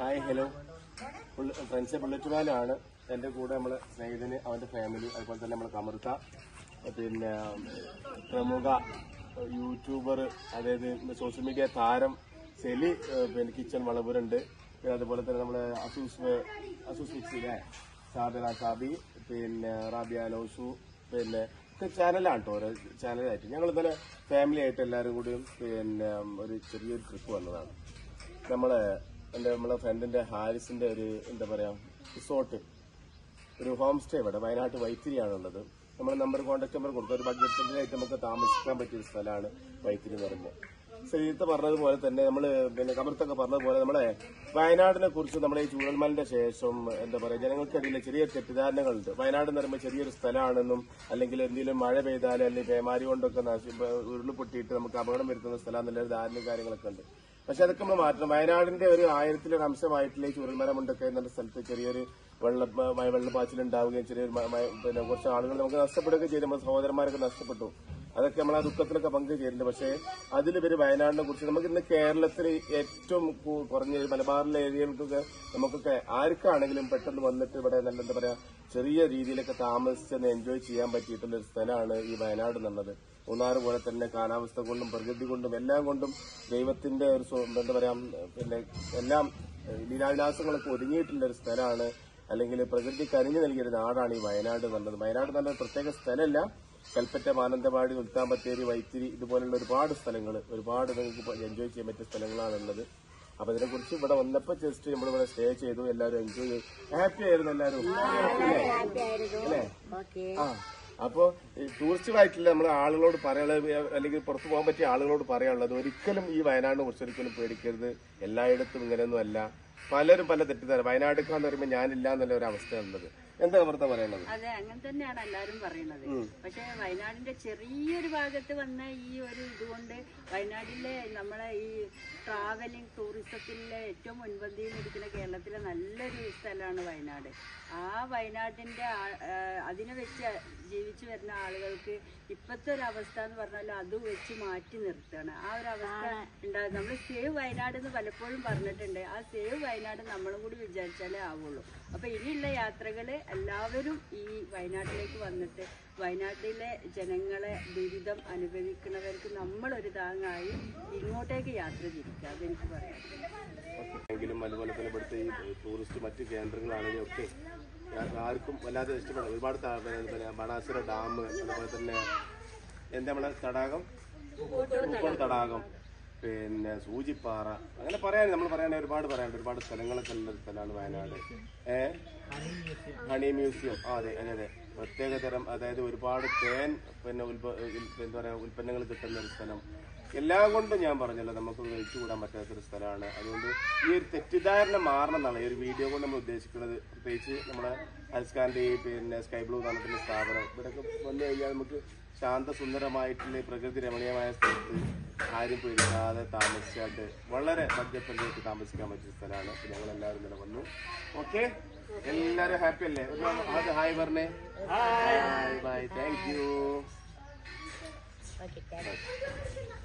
Hi hello friends ബുള്ളറ്റുമാനാണ് എൻ്റെ കൂടെ നമ്മളെ സ്നേഹിതന് അവൻ്റെ ഫാമിലി അതുപോലെ തന്നെ നമ്മളെ കമർത്ത പിന്നെ പ്രമുഖ യൂട്യൂബർ അതായത് സോഷ്യൽ മീഡിയ താരം സെലി പിന്നെ കിച്ചൺ വളവരുണ്ട് പിന്നെ അതുപോലെ തന്നെ നമ്മളെ അസൂസ് മിക്സിയിലെ ഷാബി പിന്നെ റാബിയ നോസു പിന്നെ ചാനലാണ് കേട്ടോ ഓരോ ചാനലായിട്ട് ഞങ്ങൾ ഇന്നലെ ഫാമിലി ആയിട്ട് എല്ലാവരും കൂടി പിന്നെ ഒരു ചെറിയൊരു ട്രിപ്പ് വന്നതാണ്. നമ്മളെ ഫ്രണ്ടിന്റെ ഹാരിസിന്റെ ഒരു എന്താ പറയാ റിസോർട്ട് ഒരു ഹോം സ്റ്റേ ഇവിടെ വയനാട്ട് വൈത്തിരിയാണുള്ളത്. നമ്മുടെ കോൺടാക്ട് നമ്പർ കൊടുക്കുക. ഒരു ബഡ്ജറ്റിലായിട്ട് നമുക്ക് താമസിക്കാൻ പറ്റിയ സ്ഥലമാണ് വൈത്തിരി എന്ന് പറയുന്നത്. ശ്രീത്ത് പറഞ്ഞതുപോലെ തന്നെ നമ്മള് പിന്നെ കമർത്തൊക്കെ പറഞ്ഞതുപോലെ നമ്മളെ വയനാടിനെ കുറിച്ച് നമ്മുടെ ഈ ചൂരൽമലിന്റെ ശേഷം എന്താ പറയാ ജനങ്ങൾക്കിടയിൽ ചെറിയ തെറ്റിദ്ധാരണകളുണ്ട്. വയനാട് എന്ന് പറയുമ്പോൾ ചെറിയൊരു സ്ഥലമാണെന്നും അല്ലെങ്കിൽ എന്തെങ്കിലും മഴ പെയ്താലും അല്ലെങ്കിൽ പേമാരി കൊണ്ടൊക്കെ ഉരുൾപൊട്ടിയിട്ട് നമുക്ക് അപകടം വരുത്തുന്ന സ്ഥലം എന്നുള്ളൊരു ധാരണയും കാര്യങ്ങളൊക്കെ ഉണ്ട്. പക്ഷെ അതൊക്കെ നമ്മൾ മാറ്റണം. വയനാടിന്റെ ഒരു ആയിരത്തിലൊരു അംശമായിട്ടുള്ള ഈ ചുരൽമരമുണ്ടൊക്കെ എന്നുള്ള സ്ഥലത്ത് ചെറിയൊരു വെള്ളപ്പാച്ചിലുണ്ടാവുകയും ചെറിയൊരു പിന്നെ കുറച്ച് ആളുകൾ നമുക്ക് നഷ്ടപ്പെടുകയും ചെയ്തു. നമ്മുടെ സഹോദരന്മാരൊക്കെ നഷ്ടപ്പെട്ടു. അതൊക്കെ നമ്മൾ ആ ദുഃഖത്തിലൊക്കെ പങ്കുചേരുന്നുണ്ട്. പക്ഷേ അതിലുപരി വയനാടിനെ കുറിച്ച് നമുക്ക് ഇന്ന് കേരളത്തിൽ ഏറ്റവും കുറഞ്ഞ മലബാറിലെ ഏരിയകൾക്കൊക്കെ നമുക്കൊക്കെ ആർക്കാണെങ്കിലും പെട്ടെന്ന് വന്നിട്ട് ഇവിടെ നല്ല എന്താ പറയാ ചെറിയ രീതിയിലൊക്കെ താമസിച്ചെന്ന് എൻജോയ് ചെയ്യാൻ പറ്റിയിട്ടുള്ള ഒരു സ്ഥലമാണ് ഈ വയനാട് എന്നുള്ളത്. മൂന്നാറ് പോലെ തന്നെ കാലാവസ്ഥ കൊണ്ടും പ്രകൃതി കൊണ്ടും എല്ലാം കൊണ്ടും ദൈവത്തിന്റെ ഒരു എന്താ പറയാ പിന്നെ എല്ലാം ലീലാവിലാസങ്ങളൊക്കെ ഒതുങ്ങിയിട്ടുള്ള ഒരു സ്ഥലമാണ്. അല്ലെങ്കിൽ പ്രകൃതി കനിഞ്ഞു നൽകിയൊരു നാടാണ് ഈ വയനാട് എന്നുള്ളത്. വയനാട് നല്ല പ്രത്യേക സ്ഥലമല്ല. കൽപ്പറ്റ, മാനന്തവാടി, സുൽത്താൻ ബത്തേരി, വൈത്തിരി ഇതുപോലുള്ള ഒരുപാട് സ്ഥലങ്ങൾ ഒരുപാട് നിങ്ങൾക്ക് എൻജോയ് ചെയ്യാൻ പറ്റിയ സ്ഥലങ്ങളാണുള്ളത്. അപ്പൊ ഇതിനെക്കുറിച്ച് ഇവിടെ വന്നപ്പോ ജസ്റ്റ് നമ്മളിവിടെ സ്റ്റേ ചെയ്തു. എല്ലാവരും എൻജോയ് ചെയ്തു. ഹാപ്പി ആയിരുന്നു എല്ലാവരും അല്ലേ? ആ അപ്പോ ടൂറിസ്റ്റുമായിട്ടില്ല നമ്മൾ ആളുകളോട് പറയാനുള്ളത് അല്ലെങ്കിൽ പുറത്തു പോകാൻ പറ്റിയ ആളുകളോട് പറയാനുള്ളത് ഒരിക്കലും ഈ വയനാടിനെ കുറിച്ച് ഒരിക്കലും പേടിക്കരുത്. എല്ലായിടത്തും ഇങ്ങനെയൊന്നും അല്ല. പലരും പല തെറ്റിദ്ധാരണ വയനാട്ടിക്കാന്ന് പറയുമ്പോൾ ഞാനില്ല എന്നുള്ള ഒരു അവസ്ഥയാണുള്ളത്. എന്താ പുറത്താ പറയുന്നത്? അതെ, അങ്ങനെ തന്നെയാണ് എല്ലാരും പറയുന്നത്. പക്ഷെ വയനാടിന്റെ ചെറിയൊരു ഭാഗത്ത് വന്ന ഈ ഒരു ഇതുകൊണ്ട് വയനാട്ടിലെ നമ്മളെ ഈ ട്രാവലിംഗ് ടൂറിസത്തിലെ ഏറ്റവും മുൻപന്തിയിൽ ഇരിക്കുന്ന കേരളത്തിലെ നല്ലൊരു സ്ഥലമാണ് വയനാട്. ആ വയനാട്ടിന്റെ അതിനെ വെച്ച് ജീവിച്ചു വരുന്ന ആളുകൾക്ക് ഇപ്പോഴത്തെ ഒരു അവസ്ഥ എന്ന് പറഞ്ഞാൽ അത് വെച്ച് മാറ്റി നിർത്തുകയാണ്. ആ ഒരു അവസ്ഥ ഉണ്ടാകും. നമ്മൾ സേവ് വയനാട് എന്ന് പലപ്പോഴും പറഞ്ഞിട്ടുണ്ട്. ആ സേവ് വയനാട് നമ്മളും കൂടി വിചാരിച്ചാലേ ആവുള്ളൂ. അപ്പൊ ഇനിയുള്ള യാത്രകള് എല്ലാവരും ഈ വയനാട്ടിലേക്ക് വന്നിട്ട് വയനാട്ടിലെ ജനങ്ങളെ ദുരിതം അനുഭവിക്കുന്നവർക്ക് നമ്മളൊരു താങ്ങായി ഇങ്ങോട്ടേക്ക് യാത്ര തിരിക്കുക. അതെനിക്ക് പറയാം. അതുപോലെ തന്നെ ഇവിടുത്തെ ഈ ടൂറിസ്റ്റ് മറ്റ് കേന്ദ്രങ്ങളാണെങ്കിലും ഒക്കെ ആർക്കും വല്ലാതെ ഇഷ്ടപ്പെടും. ഒരുപാട് ബാണാസുര ഡാം, അതുപോലെ തന്നെ എന്താ നമ്മളെ തടാകം പൂക്കോട് തടാകം, പിന്നെ സൂചിപ്പാറ, അങ്ങനെ നമ്മൾ പറയാൻ ഒരുപാട് സ്ഥലങ്ങളൊക്കെ ഉള്ള സ്ഥലമാണ് വയനാട്. ഹണി മ്യൂസിയം, അതെ പ്രത്യേക തരം അതായത് ഒരുപാട് തേൻ പിന്നെ എന്താ പറയാ ഉൽപ്പന്നങ്ങൾ കിട്ടുന്ന ഒരു സ്ഥലം. എല്ലാം കൊണ്ടും ഞാൻ പറഞ്ഞല്ലോ നമുക്ക് കഴിച്ചുകൂടാൻ പറ്റാത്തൊരു സ്ഥലമാണ്. അതുകൊണ്ട് ഈ ഒരു തെറ്റിദ്ധാരണ മാറണം എന്നാണ് ഈ ഒരു വീഡിയോ കൊണ്ട് നമ്മൾ ഉദ്ദേശിക്കുന്നത്. പ്രത്യേകിച്ച് നമ്മുടെ അൽസ്കാന്റെ പിന്നെ സ്കൈ ബ്ലൂ പറഞ്ഞിട്ടുള്ള സ്ഥാപനം ഇവിടെയൊക്കെ വന്നു കഴിഞ്ഞാൽ നമുക്ക് ശാന്തസുന്ദരമായിട്ടുള്ള പ്രകൃതി രമണീയമായ സ്ഥലത്ത് ആരും പേടിക്കാതെ താമസിച്ചായിട്ട് വളരെ ബഡ്ജറ്റ് ഫ്രണ്ട്ലിയായിട്ട് താമസിക്കാൻ പറ്റിയ സ്ഥലമാണ്. ഞങ്ങളെല്ലാവരും ഇന്നലെ വന്നു. ഓക്കെ, എല്ലാവരും ഹാപ്പി അല്ലേ? ഒരു ഹായ് പറഞ്ഞേ. Bye, thank U.